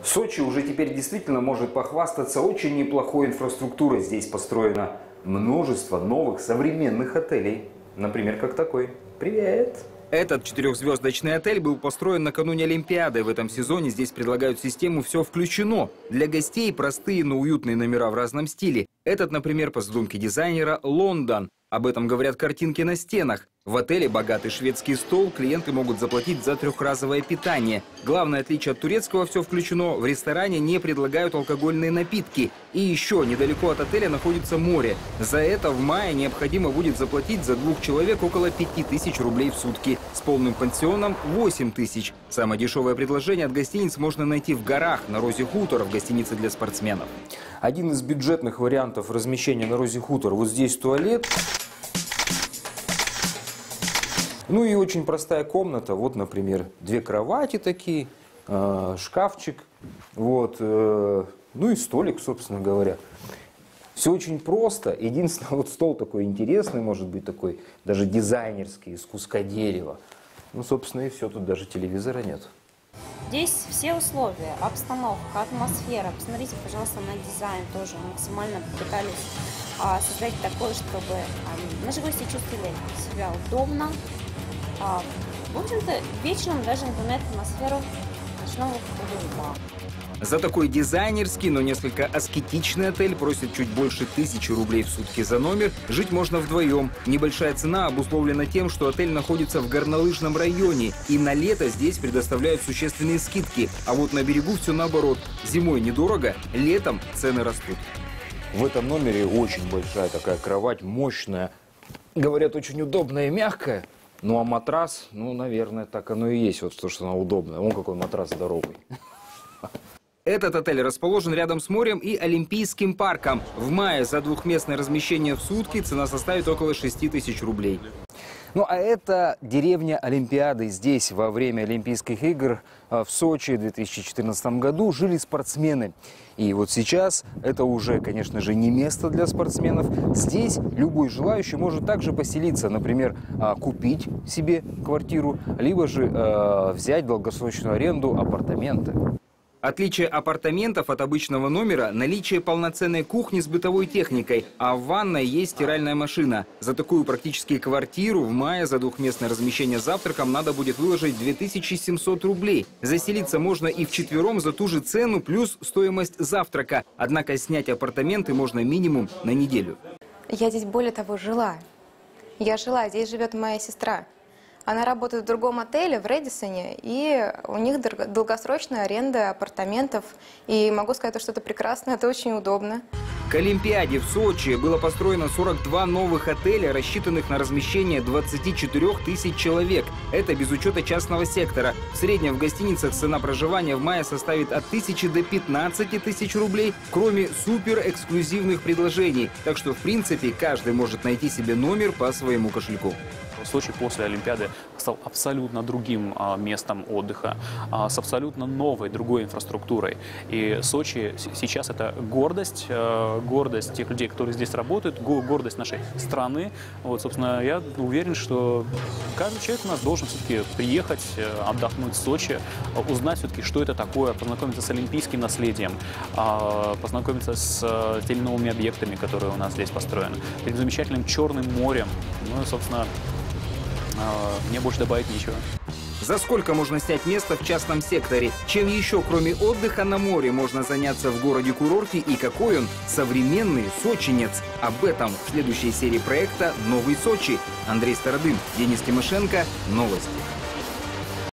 Сочи уже теперь действительно может похвастаться очень неплохой инфраструктурой. Здесь построено множество новых современных отелей. Например, как такой. Привет! Этот четырехзвездочный отель был построен накануне Олимпиады. В этом сезоне здесь предлагают систему «Все включено». Для гостей простые, но уютные номера в разном стиле. Этот, например, по задумке дизайнера, Лондон. Об этом говорят картинки на стенах. В отеле богатый шведский стол, клиенты могут заплатить за трехразовое питание. Главное отличие от турецкого «Все включено» – в ресторане не предлагают алкогольные напитки. И еще недалеко от отеля находится море. За это в мае необходимо будет заплатить за 2 человек около 5000 рублей в сутки. С полным пансионом – 8000. Самое дешевое предложение от гостиниц можно найти в горах, на Розе Хутор, в гостинице для спортсменов. Один из бюджетных вариантов размещения на Розе Хутор. Вот здесь туалет. Ну и очень простая комната. Вот, например, 2 кровати такие, шкафчик, вот, ну и столик, собственно говоря. Все очень просто. Единственное, вот стол такой интересный, может быть, такой даже дизайнерский, из куска дерева. Ну, собственно, и все. Тут даже телевизора нет. Здесь все условия, обстановка, атмосфера. Посмотрите, пожалуйста, на дизайн тоже. Максимально пытались создать такое, чтобы наши гости чувствовали себя удобно. В общем-то, вечером даже напоминает атмосферу ночного клуба. За такой дизайнерский, но несколько аскетичный отель просит чуть больше 1000 рублей в сутки за номер. Жить можно вдвоем. Небольшая цена обусловлена тем, что отель находится в горнолыжном районе. И на лето здесь предоставляют существенные скидки. А вот на берегу все наоборот. Зимой недорого, летом цены растут. В этом номере очень большая такая кровать, мощная. Говорят, очень удобная и мягкая. Ну а матрас, ну, наверное, так оно и есть, вот то, что она удобная. Вон какой матрас здоровый. Этот отель расположен рядом с морем и Олимпийским парком. В мае за двухместное размещение в сутки цена составит около 6000 рублей. Ну а это деревня Олимпиады. Здесь во время Олимпийских игр в Сочи в 2014 году жили спортсмены. И вот сейчас это уже, конечно же, не место для спортсменов. Здесь любой желающий может также поселиться, например, купить себе квартиру, либо же взять в долгосрочную аренду апартаменты. Отличие апартаментов от обычного номера – наличие полноценной кухни с бытовой техникой, а в ванной есть стиральная машина. За такую практически квартиру в мае за двухместное размещение с завтраком надо будет выложить 2700 рублей. Заселиться можно и вчетвером за ту же цену плюс стоимость завтрака. Однако снять апартаменты можно минимум на неделю. Я здесь, более того, жила. Здесь живет моя сестра. Она работает в другом отеле, в Рэдисоне, и у них долгосрочная аренда апартаментов. И могу сказать, что это прекрасно, это очень удобно. К Олимпиаде в Сочи было построено 42 новых отеля, рассчитанных на размещение 24 тысяч человек. Это без учета частного сектора. В среднем в гостиницах цена проживания в мае составит от 1000 до 15 тысяч рублей, кроме суперэксклюзивных предложений. Так что, в принципе, каждый может найти себе номер по своему кошельку. Сочи после Олимпиады стал абсолютно другим местом отдыха, с абсолютно новой, другой инфраструктурой. И Сочи сейчас это гордость тех людей, которые здесь работают, гордость нашей страны. Вот, собственно, я уверен, что каждый человек у нас должен все-таки приехать, отдохнуть в Сочи, узнать все-таки, что это такое, познакомиться с олимпийским наследием, познакомиться с теми новыми объектами, которые у нас здесь построены, перед замечательным Черным морем. Ну и, собственно, мне больше добавить нечего. За сколько можно снять место в частном секторе? Чем еще, кроме отдыха на море, можно заняться в городе-курорте и какой он современный сочинец? Об этом в следующей серии проекта «Новый Сочи». Андрей Стародым, Денис Тимошенко. Новости.